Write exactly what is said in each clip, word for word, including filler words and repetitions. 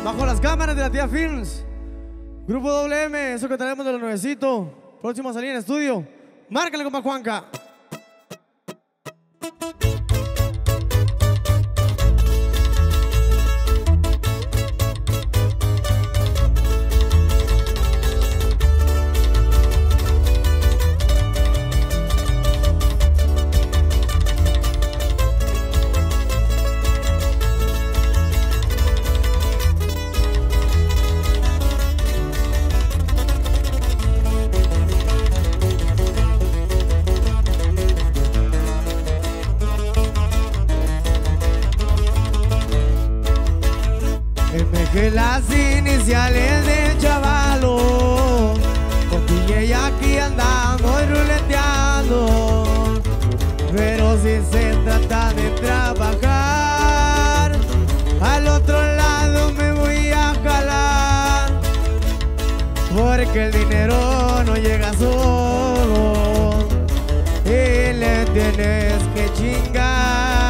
Bajo las cámaras de la tía Films, Grupo doble eme, eso que traemos de los nuevecitos. Próximo a salir en estudio. Márcale, compa Juanca. Que las iniciales de chavalo, con D J aquí andamos ruleteando. Pero si se trata de trabajar, al otro lado me voy a jalar, porque el dinero no llega solo y le tienes que chingar.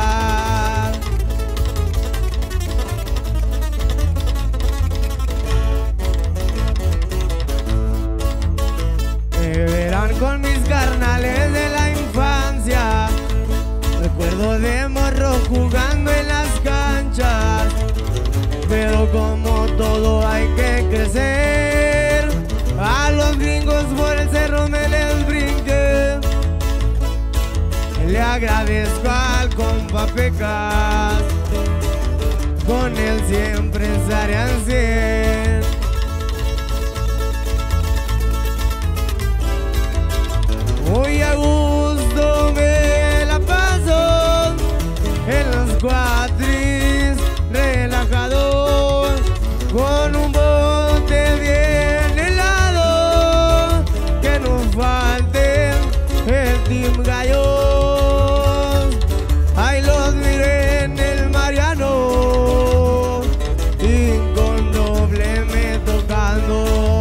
Con mis carnales de la infancia, recuerdo de morro jugando en las canchas. Pero como todo hay que crecer, a los gringos por el cerro me les brinqué. Le agradezco al compa Pecas, con él siempre estaré al cien. Muy a gusto me la paso en los cuatris, relajado, con un bote bien helado, que no falte el Team Gallos. Ahí los miré en el Mariano y con doble me tocando.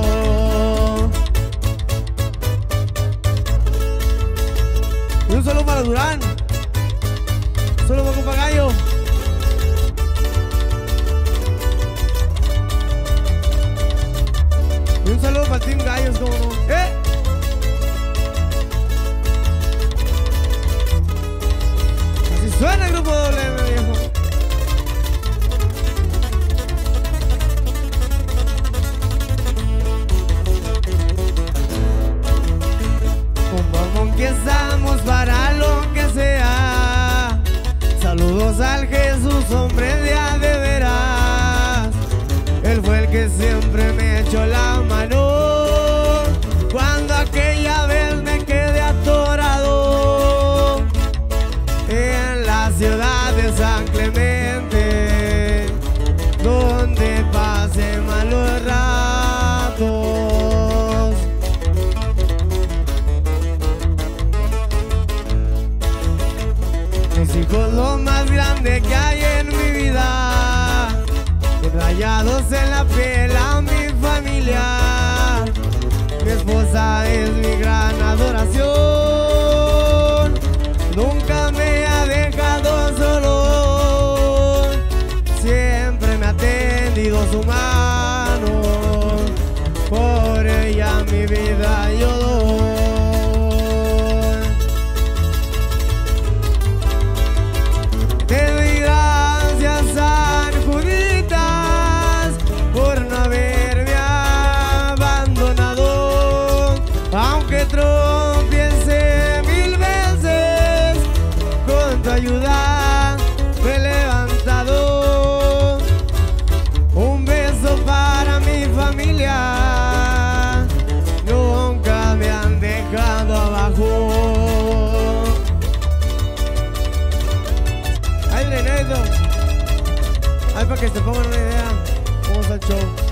Un saludo para Durán, solo para compa Gallo. Y un saludo para el Team Gallos, como no. ¡Eh! Así suena el Grupo doble eme, viejo. Que estamos para lo que sea. Saludos al Jesús, hombre de a de veras. Él fue el que siempre me echó la mano cuando aquella vez me quedé atorado en la ciudad de San Clemente, donde pasé malos ratos. Mis hijos, lo más grande que hay en mi vida, rayados en la piel a mi familia. Mi esposa es mi gran adoración, nunca me ha dejado solo, siempre me ha tendido su mano, por ella mi vida yo doy. Tropiece mil veces, con tu ayuda me he levantado. Un beso para mi familia, nunca me han dejado abajo. Ay, Renedo, ay, para que se pongan una idea cómo está el show.